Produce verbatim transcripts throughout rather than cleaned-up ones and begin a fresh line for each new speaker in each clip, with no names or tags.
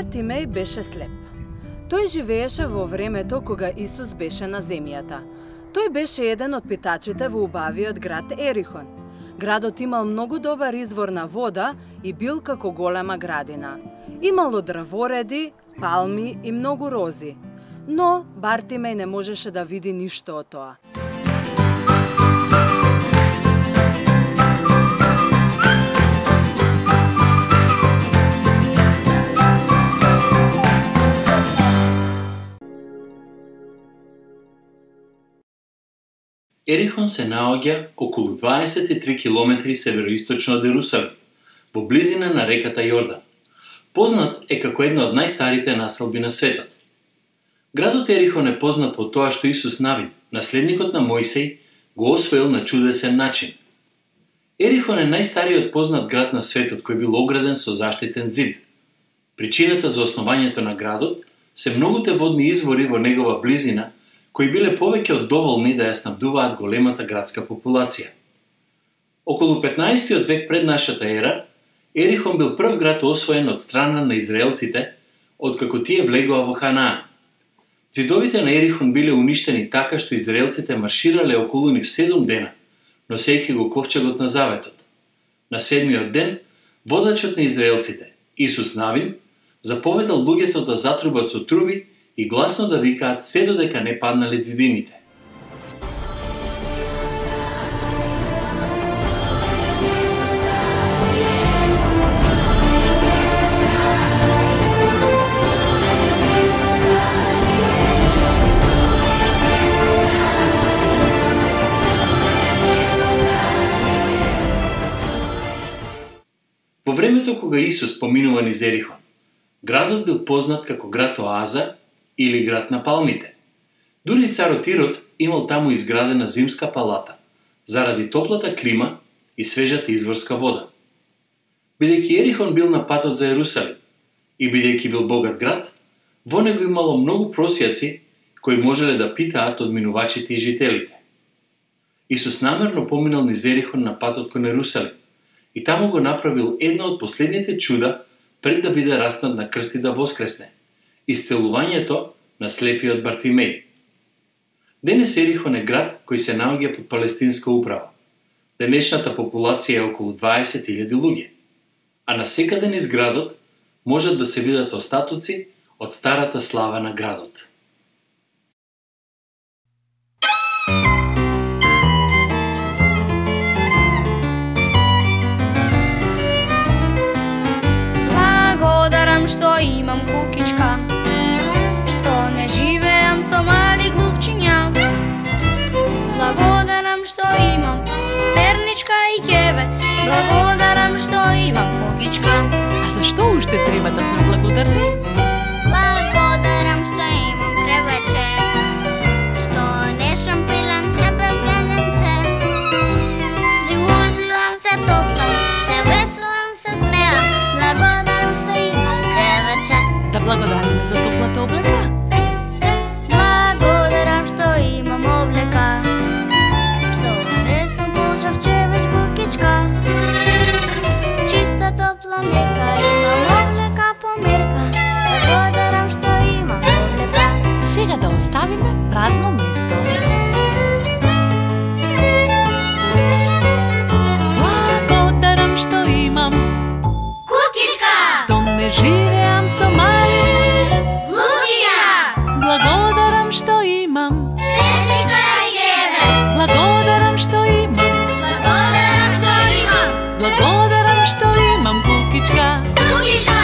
Бартимеј беше слеп. Тој живееше во времето кога Исус беше на земјата. Тој беше еден од питачите во убавиот град Ерихон. Градот имал многу добар извор на вода и бил како голема градина. Имало дрвореди, палми и многу рози. Но Бартимеј не можеше да види ништо од тоа.
Ерихон се наоѓа околу дваесет и три километри североисточно од Ерусалим, во близина на реката Јордан. Познат е како една од најстарите населби на светот. Градот Ерихон е познат по тоа што Исус Навин, наследникот на Мојсей, го освоил на чудесен начин. Ерихон е најстариот познат град на светот кој бил ограден со заштитен зид. Причината за основањето на градот се многуте водни извори во негова близина, кои биле повеќе од доволни да ја снабдуваат големата градска популација. Околу петнаесеттиот век пред нашата ера, Ерихон бил прв град освоен од страна на израелците, откако тие влегоа во Ханаан. Зидовите на Ерихон биле уништени така што израелците марширале околу нив седум дена, носејќи го ковчегот на заветот. На седмиот ден, водачот на израелците, Исус Навин, заповедал луѓето да затрубат со труби и гласно да викаат се додека не паднале зидините. Во времето кога Исус поминува низ Ерихон, градот бил познат како град Оаза или град на палмите. Дури царот Ирод имал таму изградена зимска палата, заради топлата клима и свежата изворска вода. Бидејќи Ерихон бил на патот за Ерусалим и бидејќи бил богат град, во него имало многу просјаци кои можеле да питаат од минувачите и жителите. Исус намерно поминал низ Ерихон на патот кон Ерусалим и таму го направил едно од последните чуда пред да биде раснат на крст и да воскресне – исцелувањето на слепиот Бартимеј. Денес Ерихон е град кој се наоѓа под палестинска управа. Денешната популација е околу дваесет илјади луѓе, а насекаде низ градот можат да се видат остатоци од старата слава на градот.
Благодарам што имам кукичка, што не живеам со мали глувчиња. Благодарам што имам перничка и ќебе, благодарам што имам кукичка.
А зашто уште треба да сме благодарни?
Благодарам што имам кревече, што не сум пиленце без гененце. Си возилам се топлам, се веселам, се смеам. Благодарам што имам кревече.
Да благодариме за топлата облека?
Благодарам што имам облека, што не сум полжавче без кукичка. Чиста топла мека, имам облека по мерка. Благодарам што имам облека.
Сега да оставиме празно место. Благодарам што имам
Кукичка!
што не живеам со мали
Глучиња!
Благодарам што имам
Перничка и ќебе.
Благодарам што имам
Благодарам што имам
Благодарам што имам кукичка.
Кукичка!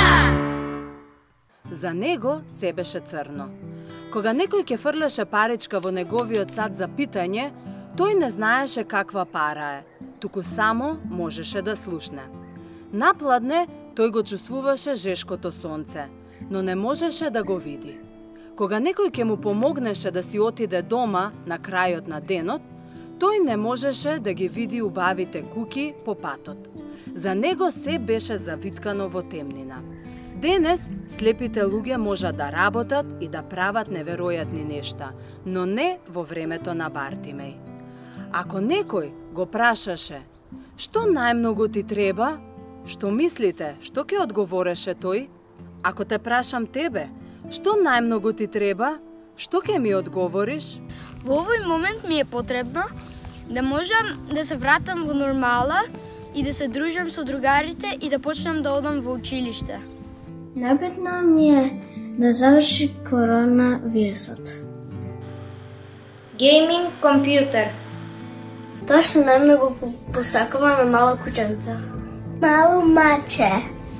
За него се беше црно. Кога некој ќе фрлеше паричка во неговиот сад за питање, тој не знаеше каква пара е, туку само можеше да слушне. Напладне тој го чувствуваше жешкото сонце, но не можеше да го види. Кога некој ќе му помогнеше да си отиде дома на крајот на денот, тој не можеше да ги види убавите куки по патот. За него се беше завиткано во темнина. Денес слепите луѓе можат да работат и да прават неверојатни нешта, но не во времето на Бартимеј. Ако некој го прашаше: "Што најмногу ти треба?" Што мислите, што ќе одговореше тој? Ако те прашам тебе, што најмногу ти треба, што ќе ми одговориш?
Во овој момент ми е потребно да можам да се вратам во нормала и да се дружам со другарите и да почнам да одам во училиште.
Најбитно ми е да заврши коронавирусот.
Гейминг компјутер.
Тоа што најмногу посакувам е мало кученце. Мало маче.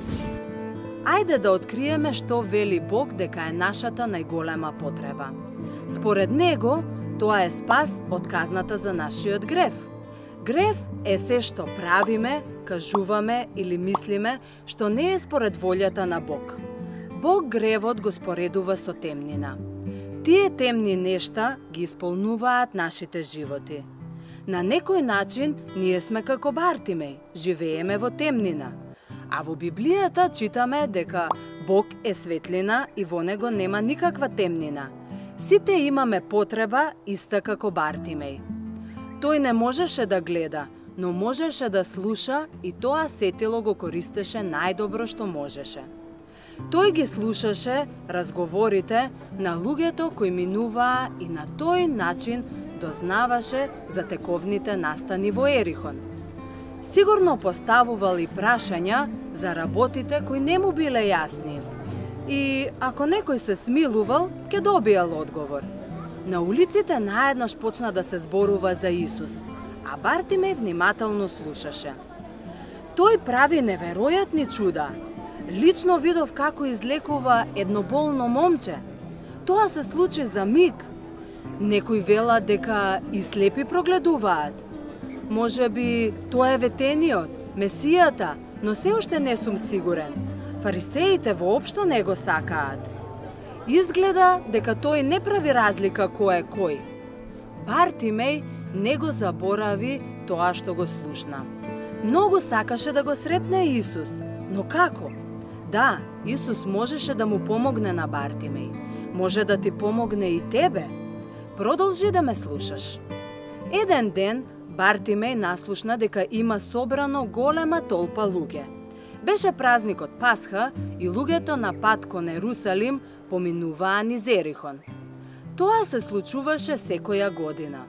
Ајде да откриеме што вели Бог дека е нашата најголема потреба. Според Него, тоа е спас од казната за нашиот грев. Грев е се што правиме, кажуваме или мислиме што не е според волјата на Бог. Бог гревот го споредува со темнина. Тие темни нешта ги исполнуваат нашите животи. На некој начин ние сме како Бартимеј, живееме во темнина. А во Библијата читаме дека Бог е светлина и во Него нема никаква темнина. Сите имаме потреба иста како Бартимеј. Тој не можеше да гледа, но можеше да слуша и тоа сетило го користеше најдобро што можеше. Тој ги слушаше разговорите на луѓето кои минуваа и на тој начин дознаваше за тековните настани во Ерихон. Сигурно поставувал и прашања за работите кои не му биле јасни. И ако некој се смилувал, ќе добиел одговор. На улиците наеднаш почна да се зборува за Исус, а Бартимеј внимателно слушаше. Тој прави неверојатни чуда. Лично видов како излекува едно болно момче. Тоа се случи за миг. Некои велат дека и слепи прогледуваат. Може би тоа е ветениот, Месијата, но се уште не сум сигурен. Фарисеите воопшто не го сакаат. Изгледа дека тој не прави разлика кој е кој. Бартимеј не го заборави тоа што го слушна. Многу сакаше да го сретне Исус, но како? Да, Исус можеше да му помогне на Бартимеј. Може да ти помогне и тебе. Продолжи да ме слушаш. Еден ден Бартимеј наслушна дека има собрано голема толпа луѓе. Беше празникот Пасха и луѓето на пат кон Ерусалим поминуваа низ Ерихон. Тоа се случуваше секоја година.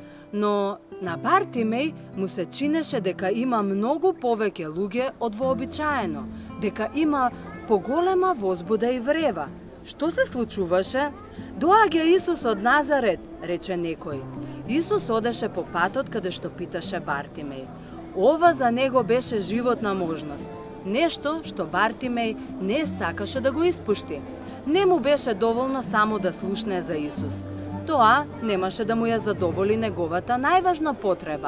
Но на Бартимеј му се чинеше дека има многу повеќе луѓе од вообичаено, дека има поголема возбуда и врева. Што се случуваше? Доаѓа Исус од Назарет, рече некој. Исус одеше по патот каде што питаше Бартимеј. Ова за него беше животна можност. Нешто што Бартимеј не сакаше да го испушти. Не му беше доволно само да слушне за Исус. Тоа немаше да му ја задоволи неговата најважна потреба.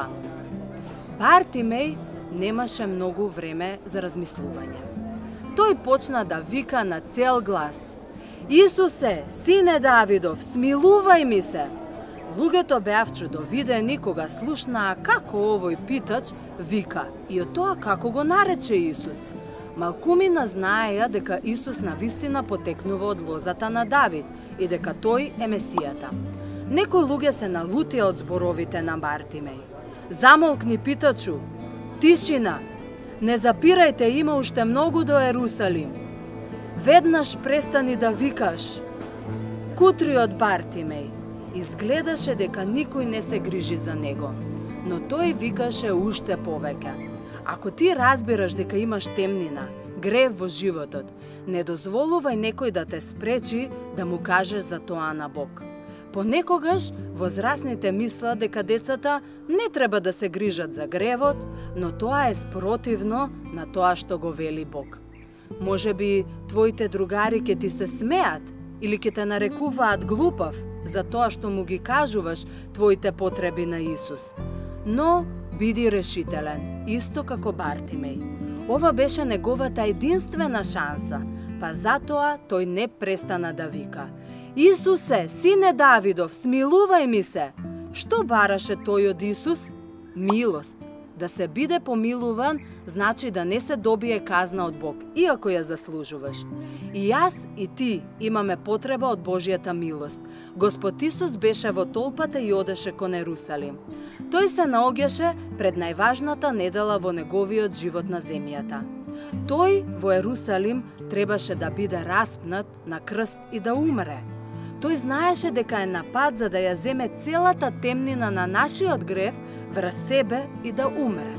Бартимеј немаше многу време за размислување. Тој почна да вика на цел глас: Исусе, сине Давидов, смилувај ми се! Луѓето беа вчудовидени кога слушнаа како овој питач вика и од тоа како го нарече Исус. Малкумина знаеја дека Исус навистина потекнува од лозата на Давид и дека тој е Месијата. Некои луѓе се налутија од зборовите на Бартимеј. Замолкни, питачу! Тишина! Не запирајте, има уште многу до Ерусалим. Веднаш престани да викаш. Кутриот Бартимеј изгледаше дека никој не се грижи за него, но тој викаше уште повеќе. Ако ти разбираш дека имаш темнина, грев во животот, не дозволувај некој да те спречи да му кажеш за тоа на Бог. Понекогаш возрасните мислат дека децата не треба да се грижат за гревот, но тоа е спротивно на тоа што го вели Бог. Може би твоите другари ќе ти се смеат или ќе те нарекуваат глупав за тоа што му ги кажуваш твоите потреби на Исус. Но биди решителен, исто како Бартимеј. Ова беше неговата единствена шанса, па затоа тој не престана да вика: Исусе, сине Давидов, смилувај ми се! Што бараше тој од Исус? Милост. Да се биде помилуван значи да не се добие казна од Бог, иако ја заслужуваш. И јас и ти имаме потреба од Божјата милост. Господ Исус беше во толпата и одеше кон Ерусалим. Тој се наоѓаше пред најважната недела во неговиот живот на земјата. Тој во Ерусалим требаше да биде распнат на крст и да умре. Тој знаеше дека е на пат за да ја земе целата темнина на нашиот грев врз себе и да умре.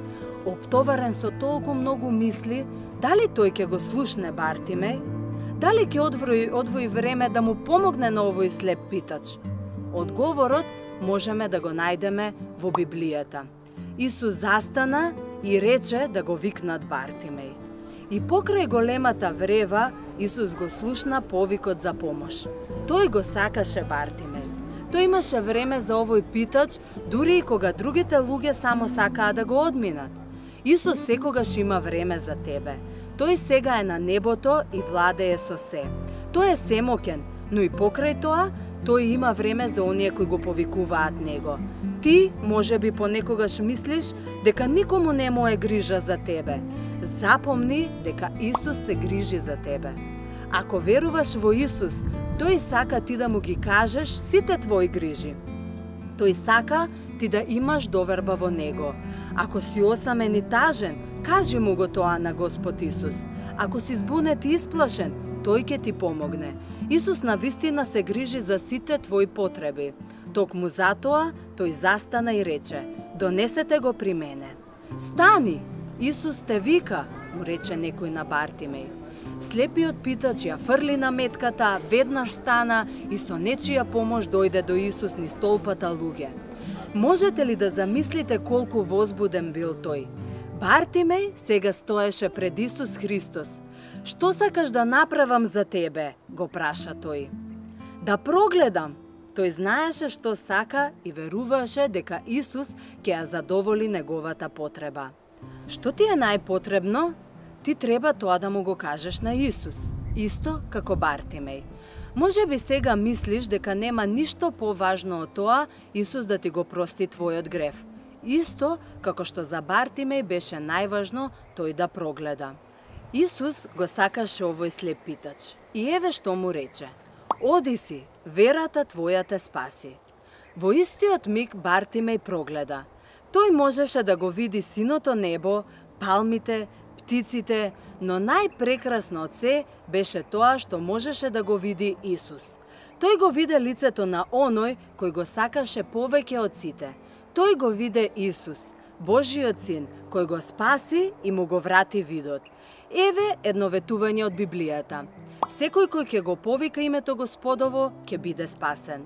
Оптоварен со толку многу мисли, дали тој ќе го слушне Бартимеј? Дали ќе одвои, одвои време да му помогне на овој слеп питач? Одговорот можеме да го најдеме во Библијата. Исус застана и рече да го викнат Бартимеј. И покрај големата врева, Исус го слушна повикот за помош. Тој го сакаше Бартимеј. Тој имаше време за овој питач, дури и кога другите луѓе само сакаа да го одминат. Исус секогаш има време за тебе. Тој сега е на небото и владее со се. Тој е семоќен, но и покрај тоа, тој има време за оние кои го повикуваат него. Ти, може би понекогаш мислиш дека никому не му е грижа за тебе. Запомни дека Исус се грижи за тебе. Ако веруваш во Исус, тој сака ти да му ги кажеш сите твои грижи. Тој сака ти да имаш доверба во него. Ако си осамен и тажен, кажи му го тоа на Господ Исус. Ако си збунет и исплашен, тој ќе ти помогне. Исус навистина се грижи за сите твои потреби. Токму затоа тој застана и рече: "Донесете го при мене." "Стани, Исус те вика," му рече некој на Бартимеј. Слепиот питач ја фрли на метката, веднаш стана и со нечија помош дојде до Исус низ толпата луѓе. Можете ли да замислите колку возбуден бил тој? Бартимеј сега стоеше пред Исус Христос. "Што сакаш да направам за тебе?" го праша тој. "Да прогледам." Тој знаеше што сака и веруваше дека Исус ќе ја задоволи неговата потреба. Што ти е најпотребно? Ти треба тоа да му го кажеш на Исус, исто како Бартимеј. Може би сега мислиш дека нема ништо поважно од тоа Исус да ти го прости твојот грев. Исто како што за Бартимеј беше најважно тој да прогледа. Исус го сакаше овој слеп питач. И еве што му рече: "Оди си, верата твоја те спаси." Во истиот миг Бартимеј прогледа. Тој можеше да го види синото небо, палмите, птиците, но најпрекрасно од се беше тоа што можеше да го види Исус. Тој го виде лицето на оној кој го сакаше повеќе од сите. Тој го виде Исус, Божиот син, кој го спаси и му го врати видот. Еве едно ветување од Библијата. Секој кој ќе го повика името Господово, ќе биде спасен.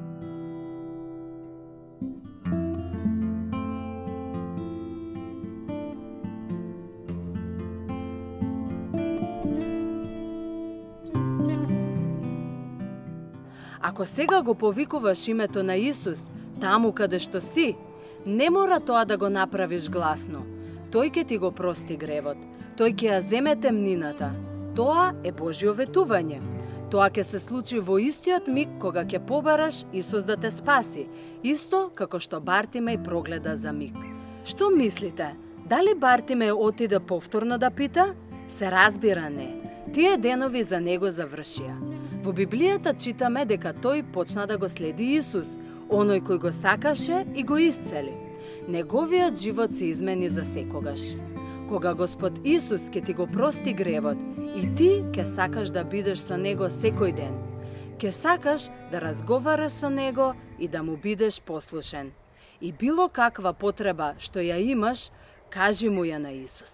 Ако сега го повикуваш името на Исус, таму каде што си, не мора тоа да го направиш гласно. Тој ќе ти го прости гревот. Тој ќе ја земе темнината. Тоа е Божјо ветување. Тоа ќе се случи во истиот миг кога ќе побараш Исус да те спаси, исто како што Бартимеј прогледа за миг. Што мислите? Дали Бартимеј отиде повторно да пита? Се разбира не. Тие денови за него завршија. Во Библијата читаме дека тој почна да го следи Исус, оној кој го сакаше и го исцели. Неговиот живот се измени за секогаш. Кога Господ Исус ќе ти го прости гревот, и ти ќе сакаш да бидеш со него секој ден. Ќе сакаш да разговараш со него и да му бидеш послушен. И било каква потреба што ја имаш, кажи му ја на Исус.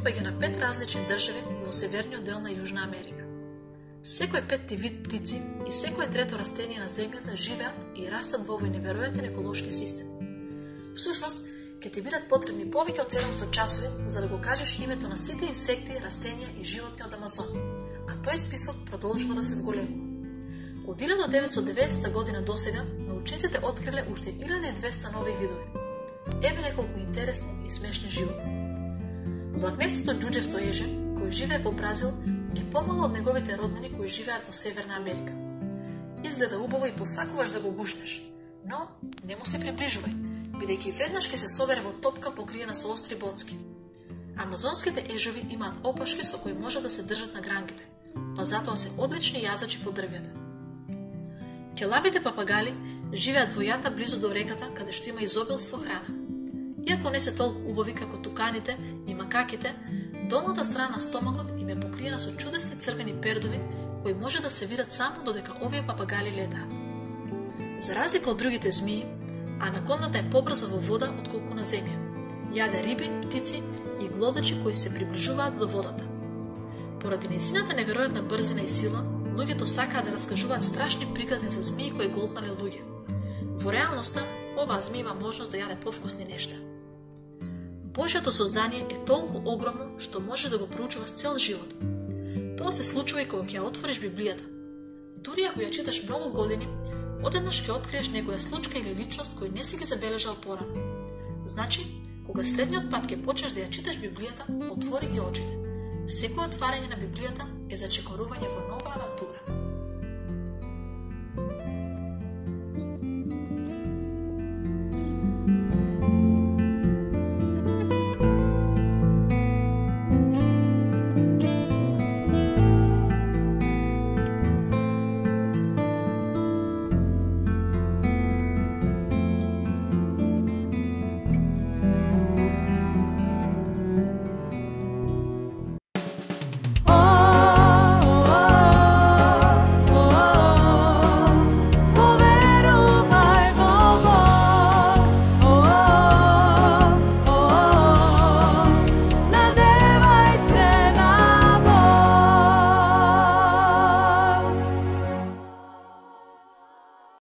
припаѓа на пет различни држави во северниот дел на Јужна Америка. Секој петти вид птици и секое трето растение на земјата живеат и растат во овој неверојатен еколошки систем. Всушност, ќе ти бидат потребни повеќе од седумстотини часови за да го кажеш името на сите инсекти, растенија и животни од Амазон, а тој список продолжува да се зголемува. Од илјада деветстотини и деветдесета година до сега, научниците откриле уште илјада и двесте нови видови. Еве неколку интересни и смешни животни. Влакнестото џуџесто еже, кој живее во Бразил, е помало од неговите роднини кои живеат во Северна Америка. Изгледа убаво и посакуваш да го гушнеш, но не му се приближувај, бидејќи веднаш ќе се собере во топка покриена со остри боцки. Амазонските ежови имаат опашки со кои може да се држат на гранките, па затоа се одлични јазачи по дрвјата. Ќелавите папагали живеат во јата близу до реката, каде што има изобилство храна. Иако не се толку убави како туканите и макаките, долната страна на стомакот им е покриена со чудесни црвени пердови, кои може да се видат само додека овие папагали летаат. За разлика од другите змии, анакондата е побрза во вода отколку на земја. Јаде риби, птици и глодачи кои се приближуваат до водата. Поради нејзината неверојатна брзина и сила, луѓето сакаат да раскажуваат страшни приказни за змии кои голтнале луѓе. Во реалноста, оваа змија има можност да јаде повкусни нешта. Божјото создание е толку огромно што можеш да го проучуваш цел живот. Тоа се случува и кога ќе ја отвориш Библијата. Дури ако ја читаш многу години, одеднаш ќе откриеш некоја случка или личност кој не си ги забележал порано. Значи, кога следниот пат ќе почнеш да ја читаш Библијата, отвори ги очите. Секој отварање на Библијата е зачекорување во нова авантура.